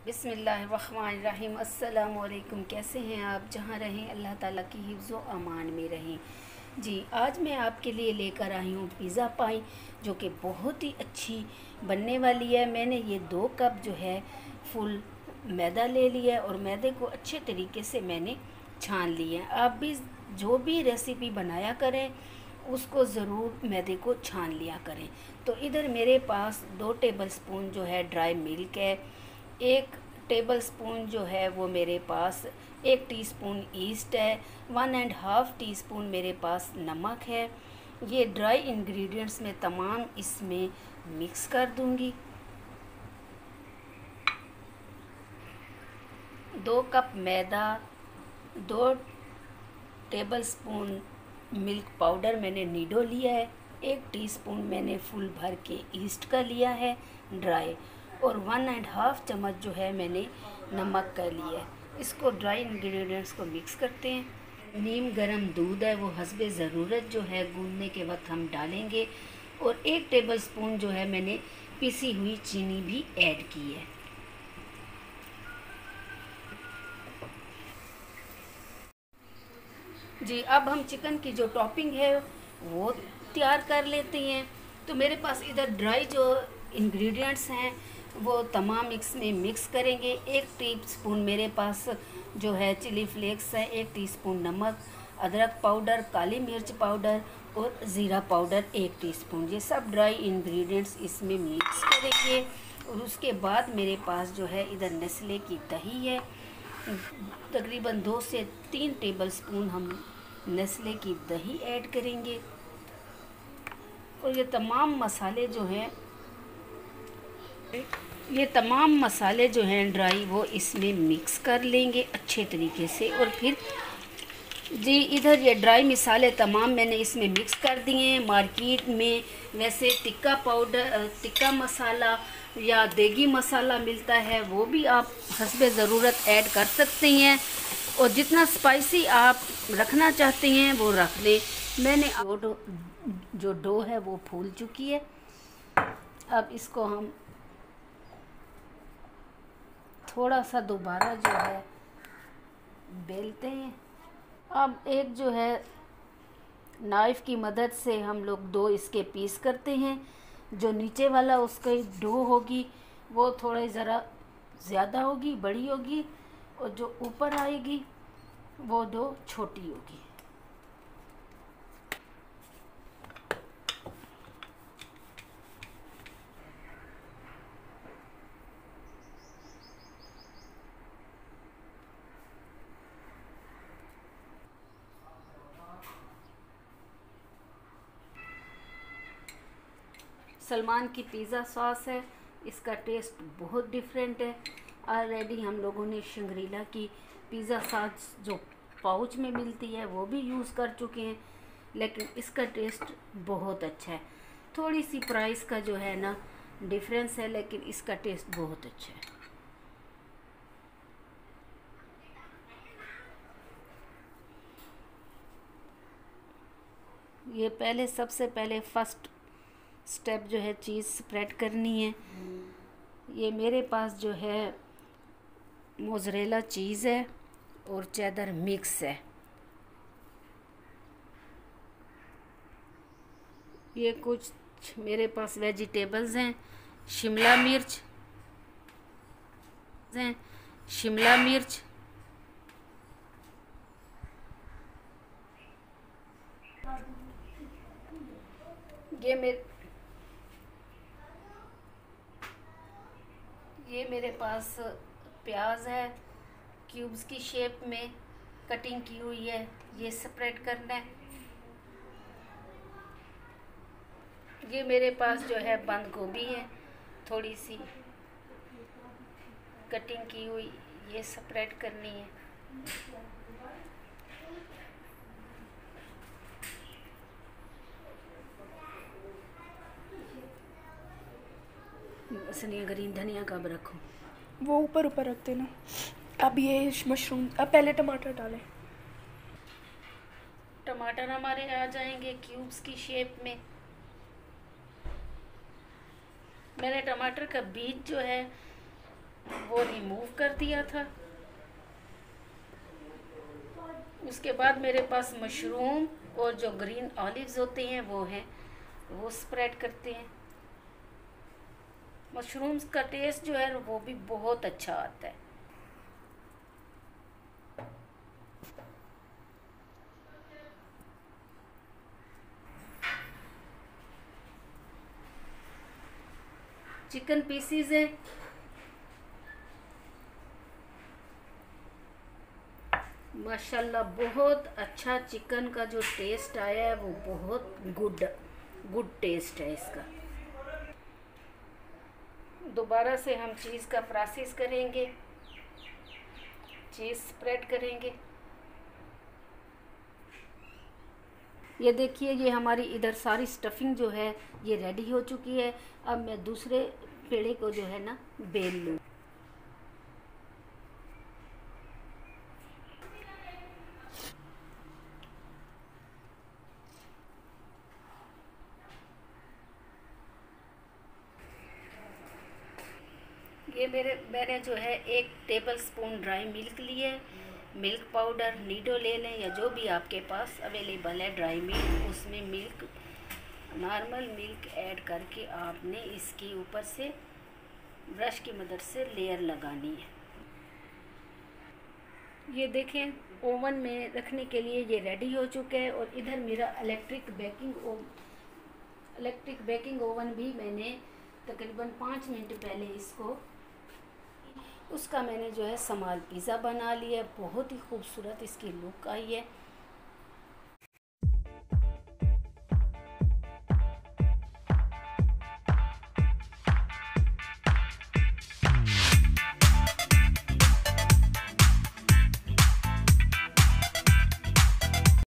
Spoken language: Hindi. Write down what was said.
बिस्मिल्लाहिर्रहमानिर्रहीम। अस्सलाम वालेकुम। कैसे हैं आप? जहाँ रहें अल्लाह ताला की हिफ्ज़ व अमान में रहें। जी, आज मैं आपके लिए लेकर आई हूँ पिज़्ज़ा पाई, जो कि बहुत ही अच्छी बनने वाली है। मैंने ये 2 कप जो है फुल मैदा ले लिया है और मैदे को अच्छे तरीके से मैंने छान लिया है। आप भी जो भी रेसिपी बनाया करें उसको ज़रूर मैदे को छान लिया करें। तो इधर मेरे पास 2 टेबल स्पून जो है ड्राई मिल्क है, 1 टेबल स्पून जो है वो मेरे पास 1 टीस्पून ईस्ट है, 1.5 टीस्पून मेरे पास नमक है। ये ड्राई इंग्रेडिएंट्स मैं तमाम इसमें मिक्स कर दूंगी। 2 कप मैदा, 2 टेबल स्पून मिल्क पाउडर मैंने नीडो लिया है, 1 टीस्पून मैंने फुल भर के ईस्ट का लिया है ड्राई, और 1.5 चम्मच जो है मैंने नमक का लिया है। इसको ड्राई इंग्रेडिएंट्स को मिक्स करते हैं। नीम गरम दूध है, वो हस्बे ज़रूरत जो है गूंदने के वक्त हम डालेंगे, और 1 टेबल स्पून जो है मैंने पिसी हुई चीनी भी ऐड की है। जी, अब हम चिकन की जो टॉपिंग है वो तैयार कर लेते हैं। तो मेरे पास इधर ड्राई जो इंग्रेडिएंट्स हैं वो तमाम इसमें मिक्स करेंगे। 1 टीस्पून मेरे पास जो है चिली फ्लेक्स है, 1 टीस्पून नमक, अदरक पाउडर, काली मिर्च पाउडर और ज़ीरा पाउडर 1 टीस्पून। ये सब ड्राई इंग्रेडिएंट्स इसमें मिक्स करेंगे। और उसके बाद मेरे पास जो है इधर नेस्ले की दही है, तकरीबन 2 से 3 टेबल स्पून हम नेस्ले की दही ऐड करेंगे। और ये तमाम मसाले जो हैं ड्राई वो इसमें मिक्स कर लेंगे अच्छे तरीके से। और फिर जी, इधर ये ड्राई मसाले तमाम मैंने इसमें मिक्स कर दिए हैं। मार्केट में वैसे टिक्का मसाला या देगी मसाला मिलता है, वो भी आप हस्बे ज़रूरत ऐड कर सकते हैं, और जितना स्पाइसी आप रखना चाहते हैं वो रख लें। मैंने जो डो है वो फूल चुकी है। अब इसको हम थोड़ा सा दोबारा जो है बेलते हैं। अब एक जो है नाइफ़ की मदद से हम लोग 2 इसके पीस करते हैं। जो नीचे वाला उसका डो होगी वो थोड़ा ज़रा ज़्यादा होगी, बड़ी होगी, और जो ऊपर आएगी वो डो छोटी होगी। सलमान की पिज़्ज़ा सॉस है, इसका टेस्ट बहुत डिफरेंट है। ऑलरेडी हम लोगों ने शंग्रीला की पिज़्ज़ा सॉस जो पाउच में मिलती है वो भी यूज़ कर चुके हैं, लेकिन इसका टेस्ट बहुत अच्छा है। थोड़ी सी प्राइस का जो है ना डिफरेंस है, लेकिन इसका टेस्ट बहुत अच्छा है। ये सबसे पहले फर्स्ट स्टेप जो है चीज़ स्प्रेड करनी है। ये मेरे पास जो है मोज़रेला चीज़ है और चेदर मिक्स है। ये कुछ मेरे पास वेजिटेबल्स हैं, शिमला मिर्च हैं, शिमला मिर्च, ये मेरे पास प्याज है, क्यूब्स की शेप में कटिंग की हुई है, ये स्प्रेड करना है। ये मेरे पास जो है बंद गोभी है, थोड़ी सी कटिंग की हुई, ये स्प्रेड करनी है। सनिया ग्रीन धनिया कब रखूं? वो ऊपर ऊपर रख देना। अब ये मशरूम, अब पहले टमाटर डालें। टमाटर हमारे आ जाएंगे क्यूब्स की शेप में। मैंने टमाटर का बीज जो है वो रिमूव कर दिया था। उसके बाद मेरे पास मशरूम और जो ग्रीन ऑलिव्स होते हैं वो हैं, वो स्प्रेड करते हैं। मशरूम्स का टेस्ट जो है वो भी बहुत अच्छा आता है। चिकन पीसीज है, माशाल्लाह बहुत अच्छा चिकन का जो टेस्ट आया है वो बहुत गुड टेस्ट है इसका। दोबारा से हम चीज़ का प्रोसेस करेंगे, चीज़ स्प्रेड करेंगे। ये देखिए, ये हमारी इधर सारी स्टफिंग जो है ये रेडी हो चुकी है। अब मैं दूसरे पेड़े को जो है ना बेल लूँ। ये मैंने जो है 1 टेबल स्पून ड्राई मिल्क लिए। मिल्क पाउडर नीडो ले लें या जो भी आपके पास अवेलेबल है ड्राई मिल्क, उसमें मिल्क नॉर्मल मिल्क ऐड करके आपने इसके ऊपर से ब्रश की मदद से लेयर लगानी है। ये देखें, ओवन में रखने के लिए ये रेडी हो चुका है। और इधर मेरा इलेक्ट्रिक बेकिंग ओवन भी मैंने तकरीबन 5 मिनट पहले उसका मैंने जो है समाल पिज़्ज़ा बना लिया। बहुत ही खूबसूरत इसकी लुक आई है।